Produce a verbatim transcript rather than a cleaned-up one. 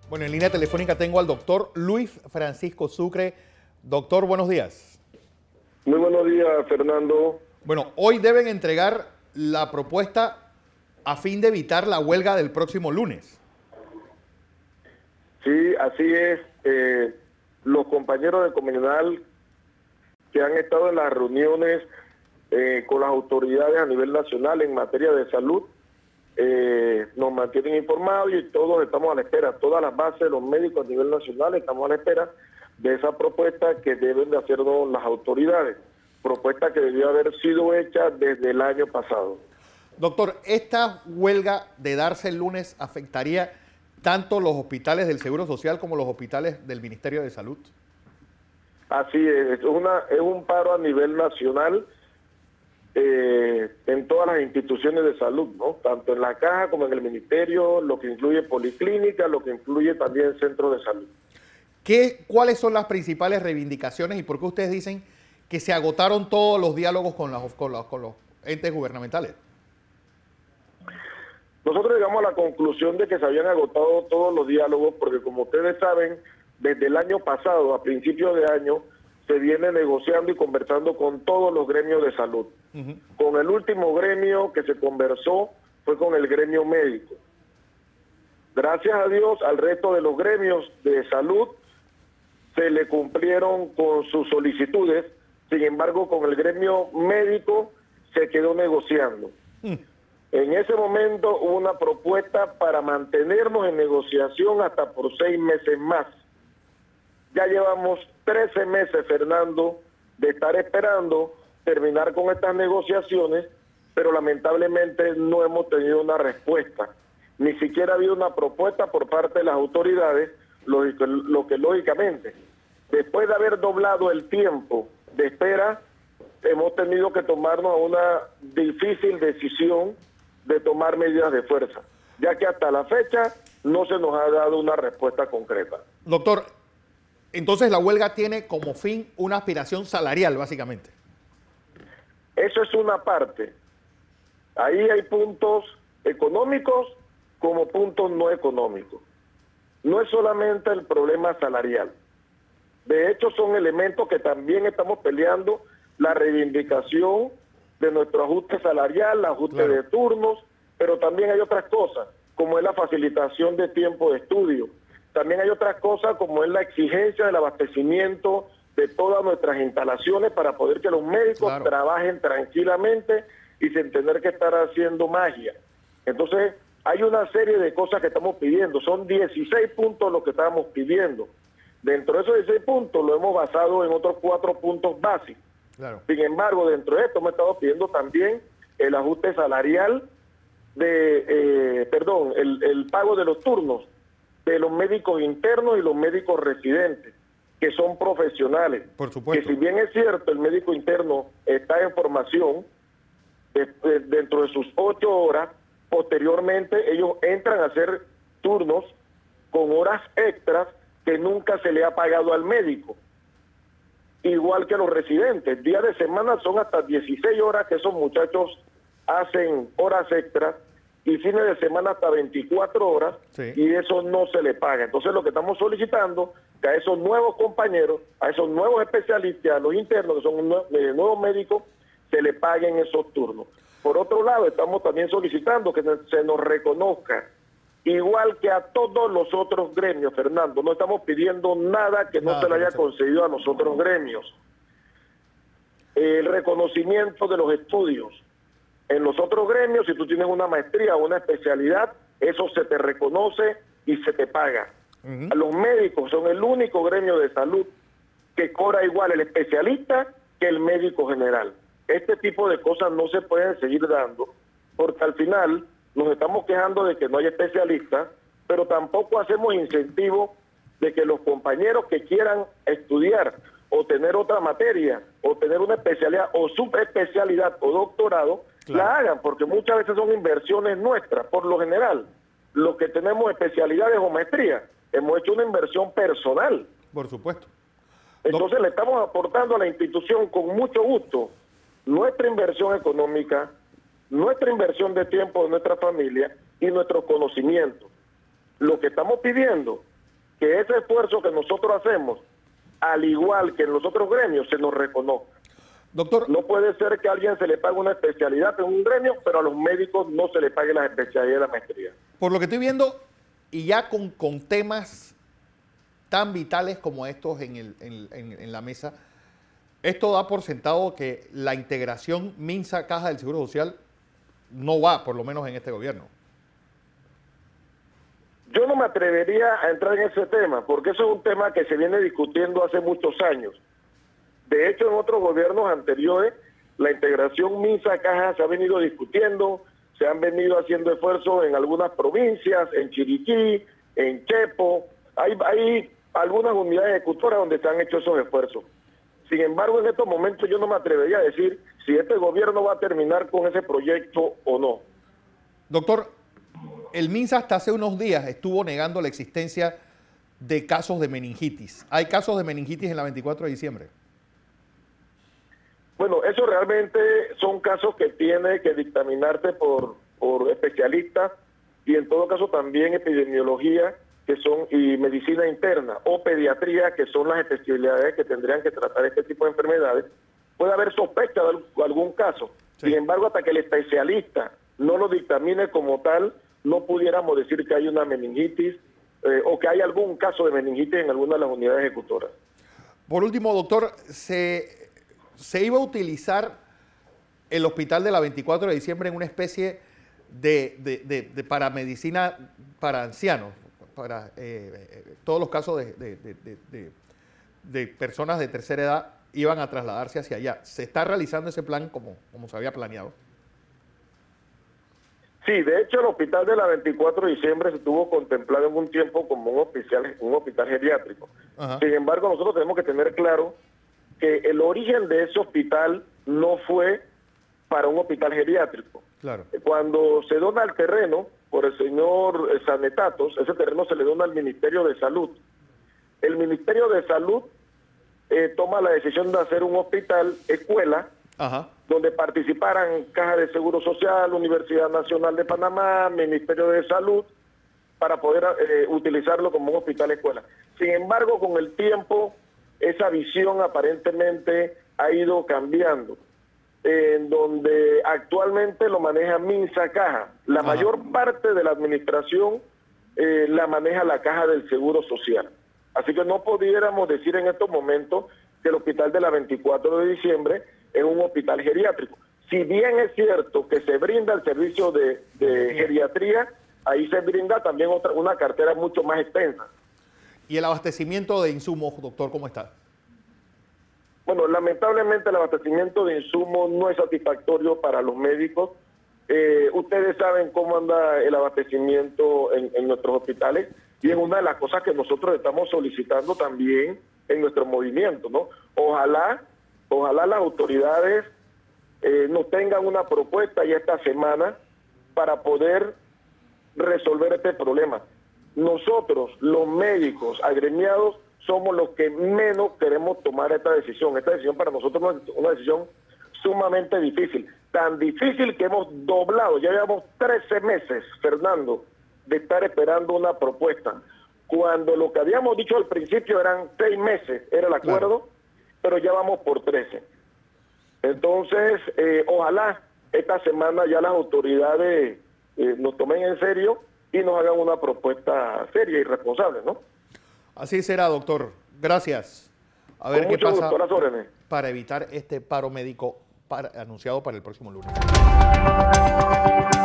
Bueno, en línea telefónica tengo al doctor Luis Francisco Sucre. Doctor, buenos días. Muy buenos días, Fernando. Bueno, hoy deben entregar la propuesta a fin de evitar la huelga del próximo lunes. Sí, así es. Eh, los compañeros de Comunidad que han estado en las reuniones eh, con las autoridades a nivel nacional en materia de salud, eh, nos mantienen informados y todos estamos a la espera. Todas las bases de los médicos a nivel nacional estamos a la espera de esa propuesta que deben de hacernos las autoridades. Propuesta que debió haber sido hecha desde el año pasado. Doctor, ¿esta huelga de darse el lunes afectaría tanto los hospitales del Seguro Social como los hospitales del Ministerio de Salud? Así es, es, una, es un paro a nivel nacional eh, en todas las instituciones de salud, ¿no? Tanto en la caja como en el ministerio, lo que incluye policlínica, lo que incluye también centros de salud. ¿Qué, ¿Cuáles son las principales reivindicaciones y por qué ustedes dicen que se agotaron todos los diálogos con los, con los, con los entes gubernamentales? Nosotros llegamos a la conclusión de que se habían agotado todos los diálogos porque, como ustedes saben, desde el año pasado, a principios de año, se viene negociando y conversando con todos los gremios de salud. Uh-huh. Con el último gremio que se conversó fue con el gremio médico. Gracias a Dios, al resto de los gremios de salud se le cumplieron con sus solicitudes. Sin embargo, con el gremio médico se quedó negociando. Uh-huh. En ese momento hubo una propuesta para mantenernos en negociación hasta por seis meses más. Ya llevamos trece meses, Fernando, de estar esperando terminar con estas negociaciones, pero lamentablemente no hemos tenido una respuesta. Ni siquiera ha habido una propuesta por parte de las autoridades, lo, lo que lógicamente, después de haber doblado el tiempo de espera, hemos tenido que tomarnos una difícil decisión de tomar medidas de fuerza, ya que hasta la fecha no se nos ha dado una respuesta concreta. Doctor, entonces la huelga tiene como fin una aspiración salarial, básicamente. Eso es una parte. Ahí hay puntos económicos como puntos no económicos. No es solamente el problema salarial. De hecho, son elementos que también estamos peleando, la reivindicación de nuestro ajuste salarial, el ajuste claro. de turnos, pero también hay otras cosas, como es la facilitación de tiempo de estudio. También hay otras cosas como es la exigencia del abastecimiento de todas nuestras instalaciones para poder que los médicos claro. trabajen tranquilamente y sin tener que estar haciendo magia. Entonces, hay una serie de cosas que estamos pidiendo. Son dieciséis puntos lo que estábamos pidiendo. Dentro de esos dieciséis puntos lo hemos basado en otros cuatro puntos básicos. Claro. Sin embargo, dentro de esto hemos estado pidiendo también el ajuste salarial, de, eh, perdón, el, el pago de los turnos de los médicos internos y los médicos residentes, que son profesionales. Por supuesto. Que si bien es cierto, el médico interno está en formación de, de, dentro de sus ocho horas, posteriormente ellos entran a hacer turnos con horas extras que nunca se le ha pagado al médico. Igual que los residentes, días de semana son hasta dieciséis horas que esos muchachos hacen horas extras y fines de semana hasta veinticuatro horas, sí. y eso no se le paga. Entonces lo que estamos solicitando que a esos nuevos compañeros, a esos nuevos especialistas, a los internos que son eh, nuevos médicos, se le paguen esos turnos. Por otro lado, estamos también solicitando que se nos reconozca, igual que a todos los otros gremios, Fernando. No estamos pidiendo nada que no nada, se le haya concedido a los otros gremios. El reconocimiento de los estudios. En los otros gremios, si tú tienes una maestría o una especialidad, eso se te reconoce y se te paga. Uh-huh. Los médicos son el único gremio de salud que cobra igual el especialista que el médico general. Este tipo de cosas no se pueden seguir dando, porque al final nos estamos quejando de que no hay especialistas, pero tampoco hacemos incentivo de que los compañeros que quieran estudiar o tener otra materia, o tener una especialidad o subespecialidad o doctorado, claro. la hagan, porque muchas veces son inversiones nuestras. Por lo general, los que tenemos especialidades o maestrías, hemos hecho una inversión personal. Por supuesto. Entonces no. le estamos aportando a la institución con mucho gusto nuestra inversión económica, nuestra inversión de tiempo de nuestra familia y nuestro conocimiento. Lo que estamos pidiendo que ese esfuerzo que nosotros hacemos, al igual que en los otros gremios, se nos reconozca. Doctor, no puede ser que a alguien se le pague una especialidad en un gremio, pero a los médicos no se le pague la especialidad de la maestría. Por lo que estoy viendo, y ya con, con temas tan vitales como estos en, el, en, en, en la mesa, esto da por sentado que la integración MINSA-Caja del Seguro Social no va, por lo menos en este gobierno. Yo no me atrevería a entrar en ese tema, porque eso es un tema que se viene discutiendo hace muchos años. De hecho, en otros gobiernos anteriores, la integración MINSA-Caja se ha venido discutiendo, se han venido haciendo esfuerzos en algunas provincias, en Chiriquí, en Chepo. Hay, hay algunas unidades ejecutoras donde se han hecho esos esfuerzos. Sin embargo, en estos momentos yo no me atrevería a decir si este gobierno va a terminar con ese proyecto o no. Doctor, el MINSA hasta hace unos días estuvo negando la existencia de casos de meningitis. ¿Hay casos de meningitis en la veinticuatro de diciembre? Bueno, eso realmente son casos que tiene que dictaminarse por, por especialistas y en todo caso también epidemiología que son y medicina interna o pediatría, que son las especialidades que tendrían que tratar este tipo de enfermedades. Puede haber sospecha de algún caso. Sí. Sin embargo, hasta que el especialista no lo dictamine como tal, no pudiéramos decir que hay una meningitis eh, o que hay algún caso de meningitis en alguna de las unidades ejecutoras. Por último, doctor, se, se iba a utilizar el hospital de la veinticuatro de diciembre en una especie de, de, de, de paramedicina para ancianos, para eh, todos los casos de, de, de, de, de, de personas de tercera edad iban a trasladarse hacia allá. ¿Se está realizando ese plan como, como se había planeado? Sí, de hecho el hospital de la veinticuatro de diciembre se tuvo contemplado en un tiempo como un hospital, un hospital geriátrico. Ajá. Sin embargo, nosotros tenemos que tener claro que el origen de ese hospital no fue para un hospital geriátrico. Claro. Cuando se dona el terreno por el señor Sanetatos, ese terreno se le dona al Ministerio de Salud. El Ministerio de Salud eh, toma la decisión de hacer un hospital escuela, Ajá. donde participaran Caja de Seguro Social, Universidad Nacional de Panamá, Ministerio de Salud, para poder eh, utilizarlo como un hospital escuela. Sin embargo, con el tiempo, esa visión aparentemente ha ido cambiando, en donde actualmente lo maneja MINSA-Caja. La Ajá. mayor parte de la administración eh, la maneja la Caja del Seguro Social. Así que no pudiéramos decir en estos momentos que el hospital de la veinticuatro de diciembre es un hospital geriátrico. Si bien es cierto que se brinda el servicio de, de geriatría, ahí se brinda también otra, una cartera mucho más extensa. ¿Y el abastecimiento de insumos, doctor, cómo está? Bueno, lamentablemente el abastecimiento de insumos no es satisfactorio para los médicos. Eh, ustedes saben cómo anda el abastecimiento en, en nuestros hospitales y es una de las cosas que nosotros estamos solicitando también en nuestro movimiento, ¿no? Ojalá, ojalá las autoridades eh, nos tengan una propuesta ya esta semana para poder resolver este problema. Nosotros, los médicos agremiados, somos los que menos queremos tomar esta decisión. Esta decisión para nosotros es una decisión sumamente difícil. Tan difícil que hemos doblado, ya llevamos trece meses, Fernando, de estar esperando una propuesta. Cuando lo que habíamos dicho al principio eran seis meses, era el acuerdo, claro. Pero ya vamos por trece. Entonces, eh, ojalá esta semana ya las autoridades eh, nos tomen en serio y nos hagan una propuesta seria y responsable, ¿no? Así será, doctor. Gracias. A ver qué pasa para evitar este paro médico para, anunciado para el próximo lunes.